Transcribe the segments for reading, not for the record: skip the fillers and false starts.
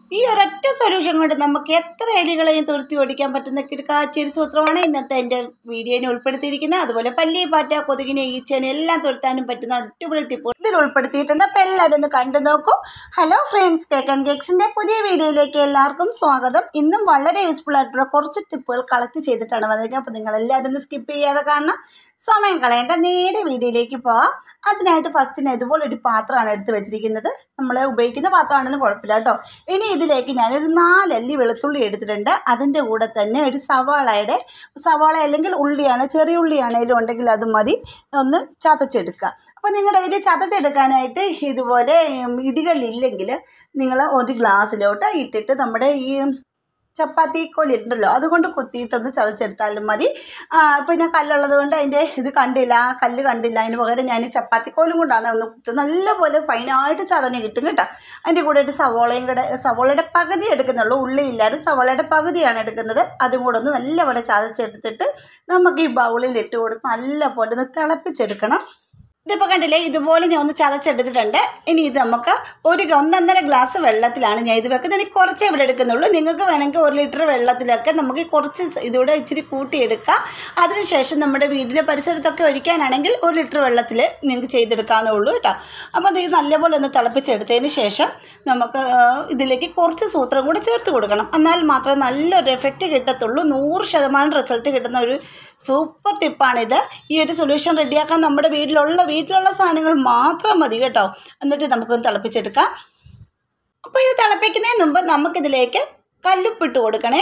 ഈ ഒരൊറ്റ സൊല്യൂഷൻ കൊണ്ട് നമുക്ക് എത്ര എലികളെയും തുരത്തി ഓടിക്കാൻ പറ്റുന്ന കിടക്കാച്ചൊരു സൂത്രമാണ് ഇന്നത്തെ എൻ്റെ വീഡിയോയിൽ ഉൾപ്പെടുത്തിയിരിക്കുന്നത്. അതുപോലെ പല്ലി, പാറ്റ, കൊതുകിനെ, ഈച്ചേനെ എല്ലാം തുരത്താനും പറ്റുന്ന അടിപൊളി ടിപ്പ് ഇതിൽ ഉൾപ്പെടുത്തിയിട്ടുണ്ട്. അപ്പോൾ എല്ലാവരും ഒന്ന് കണ്ടു നോക്കൂ. ഹലോ ഫ്രണ്ട്സ്, കേക്ക് ആൻഡ് കേക്സിൻ്റെ പുതിയ വീഡിയോയിലേക്ക് എല്ലാവർക്കും സ്വാഗതം. ഇന്നും വളരെ യൂസ്ഫുൾ ആയിട്ടുള്ള കുറച്ച് ടിപ്പുകൾ കളക്ട് ചെയ്തിട്ടാണ് വന്നിരിക്കുന്നത്. അപ്പോൾ നിങ്ങളെല്ലാവരും ഒന്ന് സ്കിപ്പ് ചെയ്യാതെ കാണണം, സമയം കളയേണ്ട, നേരെ വീഡിയോയിലേക്ക് പോകാം. അതിനായിട്ട് ഫസ്റ്റിന് ഇതുപോലൊരു പാത്രമാണ് എടുത്ത് വെച്ചിരിക്കുന്നത്. നമ്മൾ ഉപയോഗിക്കുന്ന പാത്രമാണെങ്കിലും കുഴപ്പമില്ല കേട്ടോ. ഇനി ഇതിലേക്ക് ഞാനൊരു 4 അല്ലി വെളുത്തുള്ളി എടുത്തിട്ടുണ്ട്. അതിൻ്റെ കൂടെ തന്നെ ഒരു സവാള അല്ലെങ്കിൽ ഉള്ളിയാണ്, ചെറിയ ഉള്ളിയാണെങ്കിലും ഉണ്ടെങ്കിൽ അത് മതി, ഒന്ന് ചതച്ചെടുക്കുക. അപ്പോൾ നിങ്ങളുടെ കയ്യിൽ ചതച്ചെടുക്കാനായിട്ട് ഇതുപോലെ ഇടികളില്ലെങ്കിൽ നിങ്ങൾ ഒരു ഗ്ലാസ്സിലോട്ട് ഇട്ടിട്ട് നമ്മുടെ ഈ ചപ്പാത്തി കോലുണ്ടല്ലോ അതുകൊണ്ട് കുത്തിയിട്ടൊന്ന് ചതച്ചെടുത്താലും മതി. പിന്നെ കല്ലുള്ളത് കൊണ്ട് അതിൻ്റെ ഇത് കണ്ടില്ല, ആ കല്ല് കണ്ടില്ല, അതിന് പകരം ഞാൻ ചപ്പാത്തി കോലും കൊണ്ടാണ് ഒന്ന് കുത്തുന്നത്. നല്ലപോലെ ഫൈനായിട്ട് ചതഞ്ഞ് കിട്ടും കേട്ടോ. അതിൻ്റെ കൂടെ ഒരു സവോളയുടെ പകുതി എടുക്കുന്നുള്ളൂ, ഉള്ളി ഇല്ലാതെ സവോളയുടെ പകുതിയാണ് എടുക്കുന്നത്. അതും കൂടെ ഒന്ന് നല്ലപോലെ ചതച്ചെടുത്തിട്ട് നമുക്ക് ഈ ബൗളിൽ ഇട്ട് കൊടുത്ത് നല്ലപോലെ ഒന്ന് തിളപ്പിച്ചെടുക്കണം. ഇതിപ്പോൾ കണ്ടില്ലേ, ഇതുപോലെ ഞാൻ ഒന്ന് ചതച്ചെടുത്തിട്ടുണ്ട്. ഇനി ഇത് നമുക്ക് 1.5 ഗ്ലാസ് വെള്ളത്തിലാണ് ഞാൻ ഇത് വെക്കുന്നത്. എനിക്ക് കുറച്ചേ ഇവിടെ എടുക്കുന്നുള്ളൂ. നിങ്ങൾക്ക് വേണമെങ്കിൽ 1 ലിറ്റർ വെള്ളത്തിലൊക്കെ നമുക്ക് കുറച്ച് ഇതിവിടെ ഇച്ചിരി കൂട്ടിയെടുക്കാം. അതിനുശേഷം നമ്മുടെ വീടിൻ്റെ പരിസരത്തൊക്കെ ഒഴിക്കാനാണെങ്കിൽ 1 ലിറ്റർ വെള്ളത്തിൽ നിങ്ങൾക്ക് ചെയ്തെടുക്കാവുന്നേ ഉള്ളൂ കേട്ടോ. അപ്പോൾ ഇത് നല്ലപോലെ ഒന്ന് തിളപ്പിച്ചെടുത്തതിന് ശേഷം നമുക്ക് ഇതിലേക്ക് കുറച്ച് സൂത്രം കൂടെ ചേർത്ത് കൊടുക്കണം. എന്നാൽ മാത്രമേ നല്ലൊരു എഫക്റ്റ് കിട്ടത്തുള്ളൂ. 100% റിസൾട്ട് കിട്ടുന്ന ഒരു സൂപ്പർ ടിപ്പാണിത്. ഈ ഒരു സൊല്യൂഷൻ റെഡിയാക്കാൻ നമ്മുടെ വീട്ടിലുള്ള സാധനങ്ങൾ മാത്രം മതി കേട്ടോ. എന്നിട്ട് നമുക്കൊന്ന് തിളപ്പിച്ചെടുക്കാം. അപ്പോൾ ഇത് തിളപ്പിക്കുന്നതിന് മുമ്പ് നമുക്കിതിലേക്ക് കല്ലുപ്പിട്ട് കൊടുക്കണേ.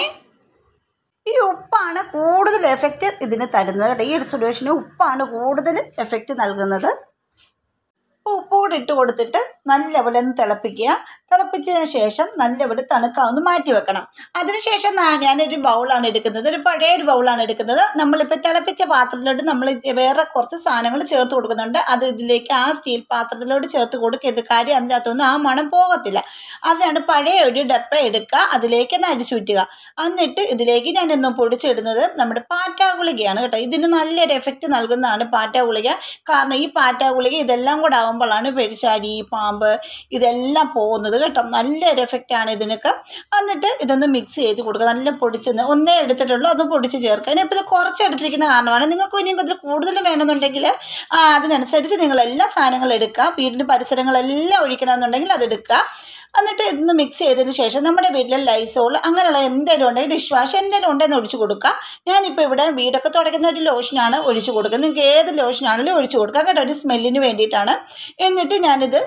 ഈ ഉപ്പാണ് കൂടുതൽ എഫക്റ്റ് ഇതിന് തരുന്നത് കേട്ടോ. ഈ ഒരു സൊല്യൂഷന് ഉപ്പാണ് കൂടുതൽ എഫക്റ്റ് നൽകുന്നത്. ഉപ്പ് കൂടി ഇട്ട് കൊടുത്തിട്ട് നല്ലപോലെ ഒന്ന് തിളപ്പിക്കുക. തിളപ്പിച്ചതിന് ശേഷം നല്ലപോലെ തണുക്കാവുന്ന മാറ്റി വെക്കണം. അതിനുശേഷം ഞാനൊരു ബൗളാണ് എടുക്കുന്നത്, ഒരു പഴയൊരു ബൗളാണ് എടുക്കുന്നത്. നമ്മളിപ്പോൾ തിളപ്പിച്ച പാത്രത്തിലോട്ട് നമ്മൾ വേറെ കുറച്ച് സാധനങ്ങൾ ചേർത്ത് കൊടുക്കുന്നുണ്ട്. അത് ഇതിലേക്ക് ആ സ്റ്റീൽ പാത്രത്തിലോട്ട് ചേർത്ത് കൊടുക്കരുത്. കാര്യം അതിൻ്റെ അകത്തൊന്നും ആ മണം പോകത്തില്ല. അതിനാണ് പഴയ ഒരു ഡപ്പ എടുക്കുക, അതിലേക്ക് അരിച്ചുറ്റുക. എന്നിട്ട് ഇതിലേക്ക് ഞാനൊന്നും പൊടിച്ചിടുന്നത് നമ്മുടെ പാറ്റാ ഗുളികയാണ് കേട്ടോ. ഇതിന് നല്ലൊരു എഫക്റ്റ് നൽകുന്നതാണ് പാറ്റാ ഗുളിക. കാരണം ഈ പാറ്റാ ഗുളിക ഇതെല്ലാം കൂടെ ആകുമ്പോഴാണ് പെരിച്ചാഴി, പാമ്പ് ഇതെല്ലാം പോകുന്നത് കേട്ടോ. നല്ലൊരു എഫക്റ്റാണ് ഇതിനൊക്കെ. എന്നിട്ട് ഇതൊന്ന് മിക്സ് ചെയ്ത് കൊടുക്കുക. നല്ല പൊടിച്ചെന്ന് ഒന്നേ എടുത്തിട്ടുള്ളൂ, അത് പൊടിച്ച് ചേർക്കുക. ഇനിയിപ്പോൾ ഇത് കുറച്ച് എടുത്തിരിക്കുന്ന കാരണമാണ്. നിങ്ങൾക്ക് ഇനിയും ഇതിൽ കൂടുതൽ വേണമെന്നുണ്ടെങ്കിൽ അതിനനുസരിച്ച് നിങ്ങൾ എല്ലാ സാധനങ്ങളും എടുക്കുക. വീടിൻ്റെ പരിസരങ്ങളെല്ലാം ഒഴിക്കണമെന്നുണ്ടെങ്കിൽ അതെടുക്കുക. എന്നിട്ട് ഇതൊന്ന് മിക്സ് ചെയ്തതിന് ശേഷം നമ്മുടെ വീട്ടിലെ ലൈസോൾ അങ്ങനെയുള്ള എന്തെങ്കിലും ഉണ്ടെങ്കിൽ ഡിഷ് വാഷ് എന്തെങ്കിലും ഉണ്ടെന്ന് ഒഴിച്ച് കൊടുക്കുക. ഞാനിപ്പോൾ ഇവിടെ വീടൊക്കെ തുടയ്ക്കുന്ന ഒരു ലോഷനാണ് ഒഴിച്ച് കൊടുക്കുന്നത്. നിങ്ങൾക്ക് ഏത് ലോഷനാണെങ്കിലും ഒഴിച്ച് കൊടുക്കുക കേട്ടോ, ഒരു സ്മെല്ലിന് വേണ്ടിയിട്ടാണ്. എന്നിട്ട് ഞാനിത്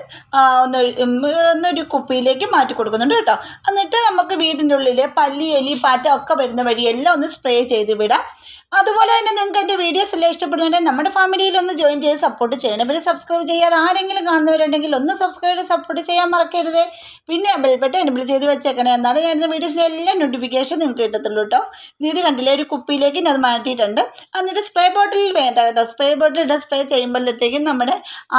ഒന്നൊരു കുപ്പിയിലേക്ക് മാറ്റി കൊടുക്കുന്നുണ്ട് കേട്ടോ. എന്നിട്ട് നമുക്ക് വീടിൻ്റെ ഉള്ളിൽ പല്ലി, എലി, പാറ്റ ഒക്കെ വരുന്ന വഴി എല്ലാം ഒന്ന് സ്പ്രേ ചെയ്ത് വിടാം. അതുപോലെ തന്നെ നിങ്ങൾക്ക് എൻ്റെ വീഡിയോസ് എല്ലാം ഇഷ്ടപ്പെടുന്നുണ്ടെങ്കിൽ നമ്മുടെ ഫാമിലിയിൽ ഒന്ന് ജോയിൻ ചെയ്ത് സപ്പോർട്ട് ചെയ്യണം. പിന്നെ സബ്സ്ക്രൈബ് ചെയ്യാതെ ആരെങ്കിലും കാണുന്നവരുണ്ടെങ്കിൽ ഒന്ന് സബ്സ്ക്രൈബ് സപ്പോർട്ട് ചെയ്യാൻ മറക്കരുത്. പിന്നെ ബെൽ ബട്ടൺ എനേബിൾ ചെയ്ത് വെച്ചേക്കണേ, എന്നാലും ഞാൻ വീഡിയോസിലെ എല്ലാ നോട്ടിഫിക്കേഷൻ നിങ്ങൾക്ക് കിട്ടത്തുള്ളൂ കേട്ടോ. ഇത് കണ്ടില്ലേ, ഒരു കുപ്പിയിലേക്ക് അത് മാറ്റിയിട്ടുണ്ട്. എന്നിട്ട് സ്പ്രേ ബോട്ടിൽ വേണ്ട കേട്ടോ. സ്പ്രേ ബോട്ടിൽ സ്പ്രേ ചെയ്യുമ്പോഴത്തേക്കും നമ്മുടെ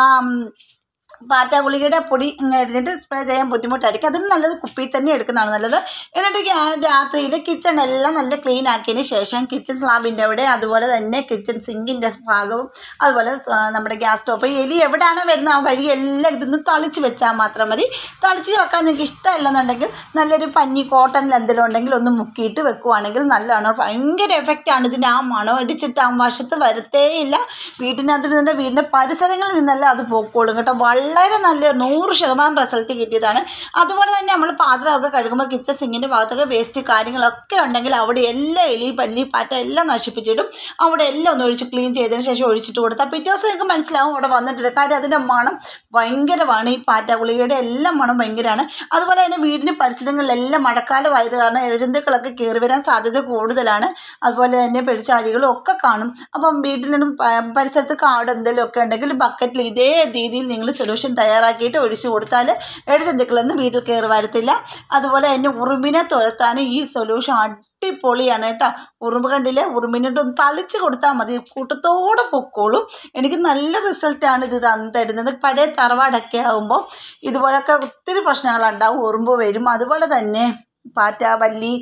പാറ്റാ ഗുളികയുടെ പൊടി എഴുതിയിട്ട് സ്പ്രേ ചെയ്യാൻ ബുദ്ധിമുട്ടായിരിക്കും. അതിന് നല്ലത് കുപ്പിയിൽ തന്നെ എടുക്കുന്നതാണ് നല്ലത്. എന്നിട്ട് രാത്രിയിൽ കിച്ചൺ എല്ലാം നല്ല ക്ലീൻ ആക്കിയതിന് ശേഷം കിച്ചൺ സ്ലാബിൻ്റെ അവിടെ, അതുപോലെ തന്നെ കിച്ചൺ സിങ്കിൻ്റെ ഭാഗവും, അതുപോലെ നമ്മുടെ ഗ്യാസ് സ്റ്റോപ്പ്, എലി എവിടെയാണോ വരുന്നത് ആ വഴിയെല്ലാം ഇതൊന്ന് തളിച്ച് വെച്ചാൽ മാത്രം മതി. തളിച്ച് വെക്കാൻ നിങ്ങൾക്ക് ഇഷ്ടമല്ലെന്നുണ്ടെങ്കിൽ നല്ലൊരു പഞ്ഞി കോട്ടണിൽ എന്തെങ്കിലും ഉണ്ടെങ്കിൽ ഒന്ന് മുക്കിയിട്ട് വെക്കുവാണെങ്കിൽ നല്ലതാണ്. ഭയങ്കര എഫക്റ്റാണ് ഇതിൻ്റെ. ആ മണം അടിച്ചിട്ട് ആ വശത്ത് വരത്തേയില്ല. വീടിൻ്റെ പരിസരങ്ങളിൽ നിന്നല്ല അത് പോക്കോളും കേട്ടോ. വളരെ നല്ല 100% റിസൾട്ട് കിട്ടിയതാണ്. അതുപോലെ തന്നെ നമ്മൾ പാത്രമൊക്കെ കഴുകുമ്പോൾ കിച്ചൺ സിങ്കിൻ്റെ ഭാഗത്തൊക്കെ വേസ്റ്റ് കാര്യങ്ങളൊക്കെ ഉണ്ടെങ്കിൽ അവിടെ എല്ലാം എലി, പല്ലി, പാറ്റ എല്ലാം നശിപ്പിച്ചിടും. അവിടെ എല്ലാം ഒന്ന് ഒഴിച്ച് ക്ലീൻ ചെയ്തതിന് ശേഷം ഒഴിച്ചിട്ട് കൊടുത്താൽ പിറ്റേ ദിവസം നിങ്ങൾക്ക് മനസ്സിലാവും അവിടെ വന്നിട്ടില്ല. കാര്യം അതിൻ്റെ മണം ഭയങ്കരമാണ്. ഈ പാറ്റ ഗുളികയുടെ എല്ലാം മണം ഭയങ്കരമാണ്. അതുപോലെ തന്നെ വീടിൻ്റെ പരിസരങ്ങളിലെല്ലാം മഴക്കാലമായത് കാരണം ഇഴജന്തുക്കളൊക്കെ കയറി വരാൻ സാധ്യത കൂടുതലാണ്. അതുപോലെ തന്നെ പെരിച്ചാഴികളും ഒക്കെ കാണും. അപ്പം വീട്ടിലും പരിസരത്ത് കാട് എന്തെങ്കിലും ഒക്കെ ഉണ്ടെങ്കിൽ ബക്കറ്റിൽ ഇതേ രീതിയിൽ നിങ്ങൾ സൊല്യൂഷൻ തയ്യാറാക്കിയിട്ട് ഒഴിച്ചു കൊടുത്താൽ ഇഴജന്തുക്കളൊന്നും വീട്ടിൽ കയറി വരത്തില്ല. അതുപോലെ തന്നെ ഉറുമ്പിനെ തുരത്താൻ ഈ സൊല്യൂഷൻ അടിപൊളിയാണ് കേട്ടോ. ഉറുമ്പ് കണ്ടില്ലേ, ഉറുമ്പിനോട്ടൊന്ന് തളിച്ച് കൊടുത്താൽ മതി, കൂട്ടത്തോടെ പൊക്കോളും. എനിക്ക് നല്ല റിസൾട്ടാണ് ഇത് തരുന്നത്. പഴയ തറവാടൊക്കെ ആകുമ്പോൾ ഇതുപോലൊക്കെ ഒത്തിരി പ്രശ്നങ്ങളുണ്ടാവും, ഉറുമ്പ് വരും. അതുപോലെ തന്നെ പാറ്റ, പല്ലി,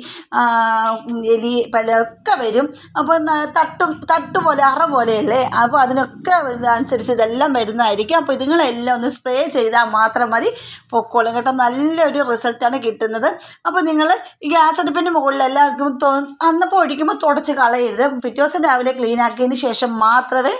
എലി, പലൊക്കെ വരും. അപ്പോൾ തട്ടുപോലെ അറ പോലെയല്ലേ, അപ്പോൾ അതിനൊക്കെ അനുസരിച്ച് ഇതെല്ലാം വരുന്നതായിരിക്കും. അപ്പോൾ ഇതുങ്ങളെല്ലാം ഒന്ന് സ്പ്രേ ചെയ്താൽ മാത്രം മതി, പൊക്കോളും കേട്ടോ. നല്ലൊരു റിസൾട്ടാണ് കിട്ടുന്നത്. അപ്പോൾ നിങ്ങൾ ഈ ഗ്യാസ് അടുപ്പിൻ്റെ മുകളിൽ എല്ലാവർക്കും അന്നപ്പോൾ ഒഴിക്കുമ്പോൾ തുടച്ച് കളയരുത്. പിറ്റേ ദിവസം രാവിലെ ക്ലീൻ ആക്കിയതിന് ശേഷം മാത്രമേ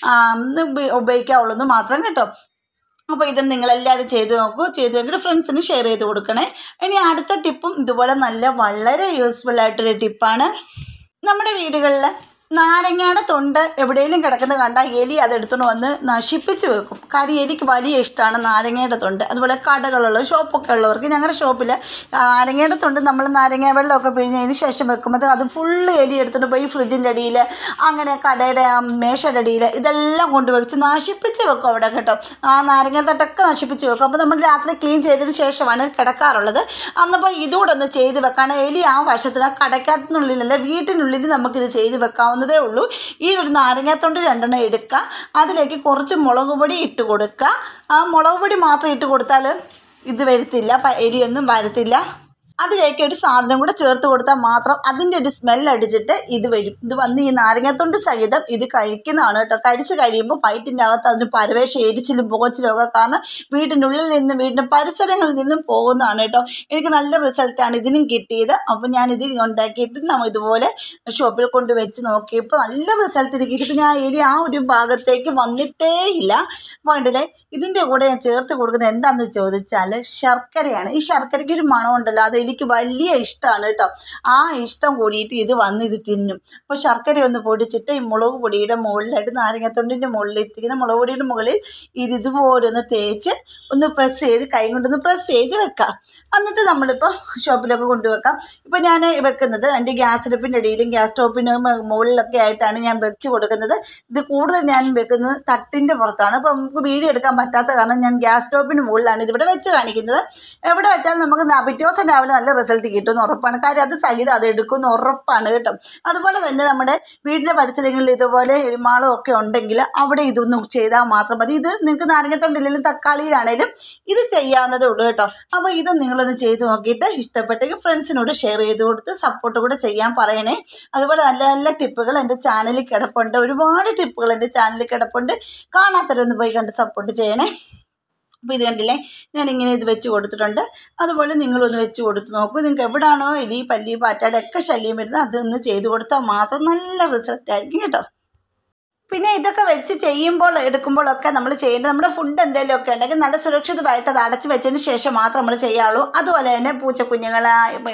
ഉപയോഗിക്കാവുള്ളൂ എന്ന് മാത്രം കേട്ടോ. അപ്പോൾ ഇത് നിങ്ങളെല്ലാവരും ചെയ്ത് നോക്കൂ. ചെയ്തെങ്കിൽ ഫ്രണ്ട്സിന് ഷെയർ ചെയ്ത് കൊടുക്കണേ. ഇനി അടുത്ത ടിപ്പും ഇതുപോലെ വളരെ യൂസ്ഫുൾ ആയിട്ടൊരു ടിപ്പാണ്. നമ്മുടെ വീടുകളിൽ നാരങ്ങയുടെ തൊണ്ട് എവിടെയെങ്കിലും കിടക്കുന്നത് കണ്ടാൽ എലി അതെടുത്തുകൊണ്ട് വന്ന് നശിപ്പിച്ച് വെക്കും. കാര്യം എലിക്ക് വലിയ ഇഷ്ടമാണ് നാരങ്ങയുടെ തൊണ്ട്. അതുപോലെ കടകളുള്ള ഷോപ്പൊക്കെ ഉള്ളവർക്ക്, ഞങ്ങളുടെ ഷോപ്പിൽ നാരങ്ങയുടെ തൊണ്ട് നമ്മൾ നാരങ്ങ വെള്ളമൊക്കെ പിഴിഞ്ഞതിന് ശേഷം വെക്കുമ്പോൾ അത് ഫുള്ള് എലി എടുത്തുകൊണ്ട് പോയി ഫ്രിഡ്ജിൻ്റെ അടിയിൽ, അങ്ങനെ കടയുടെ മേശയുടെ അടിയിൽ ഇതെല്ലാം കൊണ്ടുവച്ച് നശിപ്പിച്ച് വെക്കും അവിടെ കേട്ടോ. ആ നാരങ്ങ തൊട്ടൊക്കെ നശിപ്പിച്ച് വെക്കും. അപ്പോൾ നമ്മൾ രാത്രി ക്ലീൻ ചെയ്തതിന് ശേഷമാണ് കിടക്കാറുള്ളത്. അന്നപ്പോൾ ഇതുകൂടെ ഒന്ന് ചെയ്ത് വെക്കാണ്. എലി ആ വശത്തിന് കടയ്ക്കകത്തുള്ളിലല്ല, വീട്ടിനുള്ളിൽ നമുക്കിത് ചെയ്ത് വെക്കാവുന്ന ഉള്ളൂ. ഈ ഒരു നാരങ്ങാത്തൊണ്ട് 2 എടുക്കുക. അതിലേക്ക് കുറച്ച് മുളക് പൊടി ഇട്ട് കൊടുക്കുക. ആ മുളക് പൊടി മാത്രം ഇട്ട് കൊടുത്താൽ ഇത് വരത്തില്ല, എലിയൊന്നും വരത്തില്ല. അതിലേക്ക് ഒരു സാധനം കൂടെ ചേർത്ത് കൊടുത്താൽ മാത്രം അതിൻ്റെ ഒരു സ്മെല്ലടിച്ചിട്ട് ഇത് വരും. ഇത് വന്ന് ഈ നാരങ്ങാത്തൊണ്ട് സഹിതം ഇത് കഴിക്കുന്നതാണ് കേട്ടോ. കഴിച്ച് കഴിയുമ്പോൾ വയറ്റിൻ്റെ അകത്ത് അതിന് പരവേശം, എരിച്ചിലും പുകച്ചിലും ഒക്കെ കാരണം വീടിൻ്റെ ഉള്ളിൽ നിന്നും വീടിൻ്റെ പരിസരങ്ങളിൽ നിന്നും പോകുന്നതാണ് കേട്ടോ. എനിക്ക് നല്ല റിസൾട്ടാണ് ഇതിനും കിട്ടിയത്. അപ്പോൾ ഞാനിത് ഉണ്ടാക്കിയിട്ട് നമ്മൾ ഇതുപോലെ ഷോപ്പിൽ കൊണ്ട് വെച്ച് നോക്കിയപ്പോൾ നല്ല റിസൾട്ട് എനിക്ക് കിട്ടി. ഞാൻ എലി ആ ഒരു ഭാഗത്തേക്ക് വന്നിട്ടേ ഇല്ല. വേണ്ടല്ലേ. ഇതിൻ്റെ കൂടെ ഞാൻ ചേർത്ത് കൊടുക്കുന്നത് എന്താണെന്ന് ചോദിച്ചാൽ ശർക്കരയാണ്. ഈ ശർക്കരയ്ക്ക് ഒരു മണമുണ്ടല്ലോ, അത് എനിക്ക് വലിയ ഇഷ്ടമാണ് കേട്ടോ. ആ ഇഷ്ടം കൂടിയിട്ട് ഇത് വന്ന് ഇത് തിന്നും. അപ്പോൾ ശർക്കര ഒന്ന് പൊടിച്ചിട്ട് ഈ മുളക് പൊടിയുടെ മുകളിലായിട്ട്, നാരങ്ങത്തൊണ്ടിൻ്റെ മുകളിലിട്ടിരിക്കുന്ന മുളക് പൊടിയുടെ മുകളിൽ ഇതുപോലെ ഒന്ന് തേച്ച് ഒന്ന് പ്രസ് ചെയ്ത്, കൈ കൊണ്ടൊന്ന് പ്രസ് ചെയ്ത് വെക്കാം. എന്നിട്ട് നമ്മളിപ്പോൾ ഷോപ്പിലൊക്കെ കൊണ്ടുവെക്കാം. ഇപ്പോൾ ഞാൻ വെക്കുന്നത് എൻ്റെ ഗ്യാസ് അടുപ്പിൻ്റെ അടിയിലും ഗ്യാസ് സ്റ്റോപ്പിന് മുകളിലൊക്കെ ആയിട്ടാണ് ഞാൻ വെച്ച് കൊടുക്കുന്നത്. ഇത് കൂടുതൽ ഞാൻ വെക്കുന്നത് തട്ടിൻ്റെ പുറത്താണ്. അപ്പോൾ നമുക്ക് വീഡിയോ എടുക്കാൻ പറ്റാത്ത കാരണം ഞാൻ ഗ്യാസ് സ്റ്റോപ്പിന് മുകളിലാണ് ഇതിവിടെ വെച്ച് കാണിക്കുന്നത്. എവിടെ വെച്ചാൽ നമുക്ക് പിറ്റേ ദിവസം രാവിലെ നല്ല റിസൾട്ട് കിട്ടുമെന്ന് ഉറപ്പാണ്. കാര്യം അത് സഹിതം അത് എടുക്കുമെന്ന് ഉറപ്പാണ് കേട്ടോ. അതുപോലെ തന്നെ നമ്മുടെ വീട്ടിലെ പരിസരങ്ങളിൽ ഇതുപോലെ എരുമാളം ഒക്കെ ഉണ്ടെങ്കിൽ അവിടെ ഇതൊന്നും ചെയ്താൽ മാത്രം മതി. ഇത് നിങ്ങൾക്ക് നാരങ്ങത്തൊണ്ടില്ലെങ്കിലും തക്കാളിയിലാണേലും ഇത് ചെയ്യാവുന്നതേ ഉള്ളൂ കേട്ടോ. അപ്പോൾ ഇത് നിങ്ങളൊന്ന് ചെയ്ത് നോക്കിയിട്ട് ഇഷ്ടപ്പെട്ടെങ്കിൽ ഫ്രണ്ട്സിനോട് ഷെയർ ചെയ്ത് കൊടുത്ത് സപ്പോർട്ട് കൂടെ ചെയ്യാൻ പറയണേ. അതുപോലെ നല്ല നല്ല ടിപ്പുകൾ എൻ്റെ ചാനലിൽ കിടപ്പുണ്ട്. ഒരുപാട് ടിപ്പുകൾ എൻ്റെ ചാനലിൽ കിടപ്പുണ്ട്. കാണാത്തവരൊന്ന് പോയി കണ്ട് സപ്പോർട്ട് ചെയ്യണേ. അപ്പോൾ ഇത് കണ്ടില്ലേ, ഞാനിങ്ങനെ ഇത് വെച്ച് കൊടുത്തിട്ടുണ്ട്. അതുപോലെ നിങ്ങളൊന്ന് വെച്ച് കൊടുത്ത് നോക്കൂ. നിങ്ങൾക്ക് എവിടെയാണോ എലി, പല്ലി, പാറ്റയുടെ ഒക്കെ ശല്യം വരുന്നത് അതൊന്ന് ചെയ്ത് കൊടുത്താൽ മാത്രം നല്ല റിസൾട്ടായിരിക്കും കേട്ടോ. പിന്നെ ഇതൊക്കെ വെച്ച് ചെയ്യുമ്പോൾ എടുക്കുമ്പോഴൊക്കെ നമ്മൾ ചെയ്യേണ്ടത്, നമ്മുടെ ഫുഡ് എന്തെങ്കിലുമൊക്കെ ഉണ്ടെങ്കിൽ നല്ല സുരക്ഷിതമായിട്ട് അത് അടച്ച് വെച്ചതിന് ശേഷം മാത്രം നമ്മൾ ചെയ്യാവുള്ളൂ. അതുപോലെ തന്നെ പൂച്ചക്കുഞ്ഞുങ്ങൾ,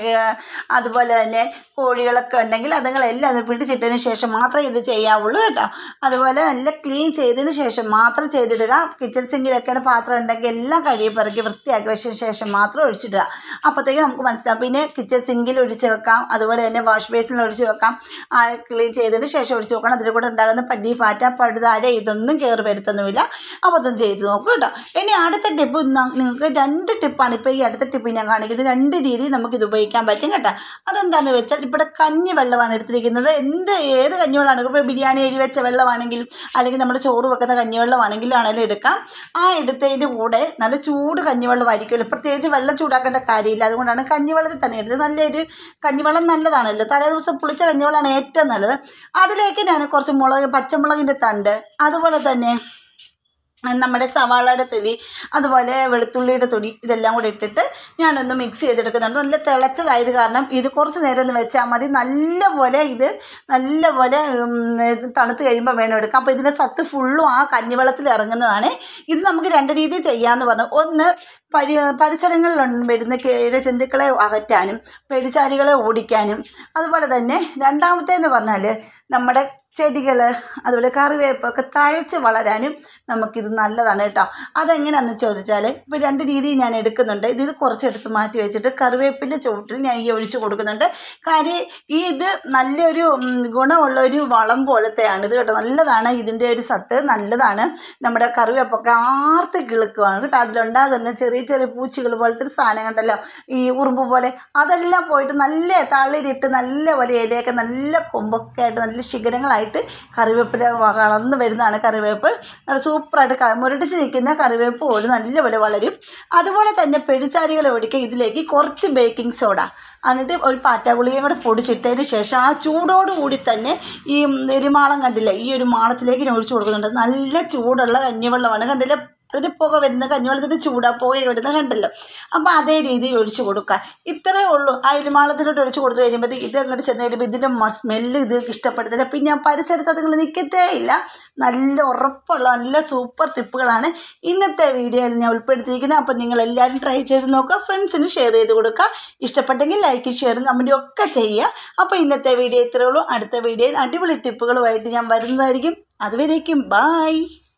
അതുപോലെ തന്നെ കോഴികളൊക്കെ ഉണ്ടെങ്കിൽ അതുങ്ങളെല്ലാം അത് പിടിച്ചിട്ടതിന് ശേഷം മാത്രമേ ഇത് ചെയ്യാവുള്ളൂ കേട്ടോ. അതുപോലെ നല്ല ക്ലീൻ ചെയ്തതിന് ശേഷം മാത്രം ചെയ്തിടുക. കിച്ചൺ സിങ്കിലൊക്കെ പാത്രം ഉണ്ടെങ്കിൽ എല്ലാം കഴുകി പെറുക്കി വൃത്തിയാക്കി വെച്ചതിന് ശേഷം മാത്രം ഒഴിച്ചിടുക. അപ്പോഴത്തേക്ക് നമുക്ക് മനസ്സിലാവും. പിന്നെ കിച്ചൺ സിങ്കിൽ ഒഴിച്ച് വെക്കാം, അതുപോലെ തന്നെ വാഷ് ബേസിനിൽ ഒഴിച്ച് വെക്കാം. ക്ലീൻ ചെയ്തതിന് ശേഷം ഒഴിച്ച് വെക്കണം. അതിൽ കൂടെ ഉണ്ടാകുന്ന പല്ലി, പാറ്റ, പഴുതാര ഇതൊന്നും കയറി വരുത്തൊന്നുമില്ല. അപ്പോൾ ഇതൊന്നും ചെയ്ത് നോക്കും കേട്ടോ. ഇനി അടുത്ത ടിപ്പ് നിങ്ങൾക്ക് 2 ടിപ്പാണ്. ഇപ്പോൾ ഈ അടുത്ത ടിപ്പ് ഞാൻ കാണിക്കുന്നത് 2 രീതിയിൽ നമുക്കിത് ഉപയോഗിക്കാൻ പറ്റും കേട്ടോ. അതെന്താണെന്ന് വെച്ചാൽ ഇവിടെ കഞ്ഞി വെള്ളമാണ് എടുത്തിരിക്കുന്നത്. ഏത് കഞ്ഞിവെള്ളമാണ്, ഇപ്പോൾ ബിരിയാണി അരി വെച്ച വെള്ളമാണെങ്കിലും അല്ലെങ്കിൽ നമ്മുടെ ചോറ് വെക്കുന്ന കഞ്ഞിവെള്ളമാണെങ്കിലും ആണെങ്കിലും എടുക്കാം. ആ എടുത്തതിൻ്റെ കൂടെ നല്ല ചൂട് കഞ്ഞിവെള്ളമായിരിക്കുമല്ലോ, പ്രത്യേകിച്ച് വെള്ളം ചൂടാക്കേണ്ട കാര്യമില്ല. അതുകൊണ്ടാണ് കഞ്ഞിവെള്ളത്തിൽ തന്നെ എടുത്തത്. നല്ലൊരു കഞ്ഞിവെള്ളം നല്ലതാണല്ലോ, തലേ ദിവസം പുളിച്ച കഞ്ഞിവെള്ളമാണ് ഏറ്റവും നല്ലത്. അതിലേക്ക് ഞാൻ കുറച്ച് പച്ചമുളകിൻ്റെ തണ്ട്, അതുപോലെ തന്നെ നമ്മുടെ സവാളയുടെ തൊലി, അതുപോലെ വെളുത്തുള്ളിയുടെ തൊലി, ഇതെല്ലാം കൂടെ ഇട്ടിട്ട് ഞാനൊന്ന് മിക്സ് ചെയ്തെടുക്കുന്നുണ്ട്. നല്ല തിളച്ചതായത് കാരണം ഇത് കുറച്ച് നേരം ഒന്ന് വെച്ചാൽ മതി. നല്ലപോലെ തണുത്ത് കഴിയുമ്പോൾ വേണം എടുക്കാം. അപ്പോൾ ഇതിൻ്റെ സത്ത് ഫുള്ളും ആ കഞ്ഞിവെള്ളത്തിൽ ഇറങ്ങുന്നതാണ്. ഇത് നമുക്ക് 2 രീതിയിൽ ചെയ്യാമെന്ന് പറഞ്ഞു. ഒന്ന്, പരിസരങ്ങളിൽ വരുന്ന കേരജന്തുക്കളെ അകറ്റാനും പെരിച്ചാഴികളെ ഓടിക്കാനും. അതുപോലെ തന്നെ രണ്ടാമത്തേന്ന് പറഞ്ഞാൽ നമ്മുടെ ചെടികൾ, അതുപോലെ കറിവേപ്പൊക്കെ തഴച്ച് വളരാനും നമുക്കിത് നല്ലതാണ് കേട്ടോ. അതെങ്ങനെയാണെന്ന് ചോദിച്ചാൽ ഇപ്പോൾ 2 രീതി ഞാൻ എടുക്കുന്നുണ്ട്. ഇത് കുറച്ചെടുത്ത് മാറ്റി വെച്ചിട്ട് കറിവേപ്പിൻ്റെ ചുവട്ടിൽ ഞാൻ ഈ ഒഴിച്ച് കൊടുക്കുന്നുണ്ട്. കാര്യം ഇത് നല്ലൊരു ഗുണമുള്ളൊരു വളം പോലത്തെയാണ് ഇത് കേട്ടോ. നല്ലതാണ്, ഇതിൻ്റെ ഒരു സത്ത് നല്ലതാണ്. നമ്മുടെ കറിവേപ്പൊക്കെ ആർത്ത് കിളുക്കുവാണ് കേട്ടോ. അതിലുണ്ടാകുന്ന ചെറിയ ചെറിയ പൂച്ചികൾ പോലത്തെ ഒരു സാധനം കണ്ടല്ലോ, ഈ ഉറുമ്പ് പോലെ, അതെല്ലാം പോയിട്ട് നല്ല തളിരിട്ട് നല്ല പോലെ ഇലയൊക്കെ നല്ല കൊമ്പൊക്കെ ആയിട്ട് നല്ല ശിഖരങ്ങളായിട്ട് സൂപ്പറായിട്ട് കറിവേപ്പില വളർന്ന് വരുന്നതാണ് കറിവേപ്പ്. നല്ല സൂപ്പറായിട്ട് മുരടിച്ച് നിൽക്കുന്ന കറിവേപ്പ് പോലും നല്ലപോലെ വളരും. അതുപോലെ തന്നെ പെഴുച്ചാരികൾ ഒഴിക്കുക ഇതിലേക്ക് കുറച്ച് ബേക്കിംഗ് സോഡ, എന്നിട്ട് ഒരു പാറ്റാഗുളികയും കൂടെ പൊടിച്ചിട്ടതിന് ശേഷം ആ ചൂടോടുകൂടി തന്നെ ഈ എരിമാളം കണ്ടില്ല, ഈ ഒരു മാളത്തിലേക്ക് ഞാൻ ഒഴിച്ചു കൊടുക്കുന്നുണ്ട്. നല്ല ചൂടുള്ള കഞ്ഞിവെള്ളമാണ്, കണ്ടില്ല അതിന് പുക വരുന്ന കഞ്ഞിവെള്ളത്തിന് പുക വരുന്ന കണ്ടല്ലോ. അപ്പോൾ അതേ രീതിയിൽ ഒഴിച്ച് കൊടുക്കുക. ഇത്രയേ ഉള്ളൂ. ആ എരിമാളത്തിലോട്ട് ഒഴിച്ച് കൊടുത്തു കഴിയുമ്പോൾ ഇത് അങ്ങോട്ട് ചെന്ന് കഴിയുമ്പോൾ ഇതിൻ്റെ സ്മെല്ല് ഇത് ഇഷ്ടപ്പെടുത്തില്ല. പിന്നെ ഞാൻ പരിസരത്ത് അതുങ്ങൾ നിൽക്കത്തേ ഇല്ല. നല്ല ഉറപ്പുള്ള നല്ല സൂപ്പർ ടിപ്പുകളാണ് ഇന്നത്തെ വീഡിയോയിൽ ഞാൻ ഉൾപ്പെടുത്തിയിരിക്കുന്നത്. അപ്പോൾ നിങ്ങളെല്ലാവരും ട്രൈ ചെയ്ത് നോക്കുക, ഫ്രണ്ട്സിന് ഷെയർ ചെയ്ത് കൊടുക്കുക. ഇഷ്ടപ്പെട്ടെങ്കിൽ ലൈക്കും ഷെയറും കമൻറ്റും ഒക്കെ ചെയ്യുക. അപ്പോൾ ഇന്നത്തെ വീഡിയോ ഇത്രയേ ഉള്ളൂ. അടുത്ത വീഡിയോയിൽ അടിപൊളി ടിപ്പുകളുമായിട്ട് ഞാൻ വരുന്നതായിരിക്കും. അതുവരേക്കും ബായ്.